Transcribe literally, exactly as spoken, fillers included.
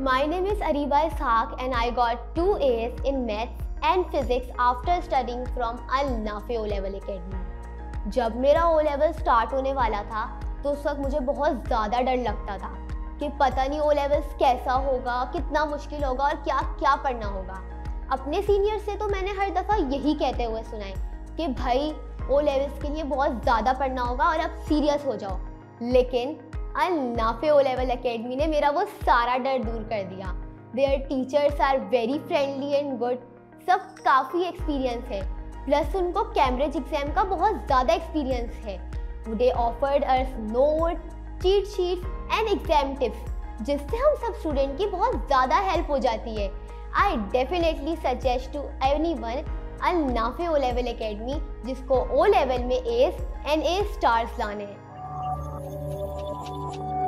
My name is Ariba Ishaq and I got two A's in maths and physics after studying from Al Nafi O Level Academy. जब मेरा O Level start होने वाला था तो उस वक्त मुझे बहुत ज़्यादा डर लगता था कि पता नहीं O Levels कैसा होगा, कितना मुश्किल होगा और क्या क्या पढ़ना होगा। अपने सीनियर से तो मैंने हर दफ़ा यही कहते हुए सुना है कि भाई O Levels के लिए बहुत ज़्यादा पढ़ना होगा और अब सीरियस हो जाओ, लेकिन Al Nafay O level academy ने मेरा वो सारा डर दूर कर दिया। Their teachers are very friendly and good, सब काफ़ी एक्सपीरियंस है, प्लस उनको कैम्ब्रिज एग्जाम का बहुत ज़्यादा एक्सपीरियंस है। They offered us note, cheat sheets and exam tips, जिससे हम सब स्टूडेंट की बहुत ज़्यादा हेल्प हो जाती है। I definitely suggest to anyone Al Nafay O level academy, जिसको ओ लेवल में एस एंड ए स्टार्स लाने हैं।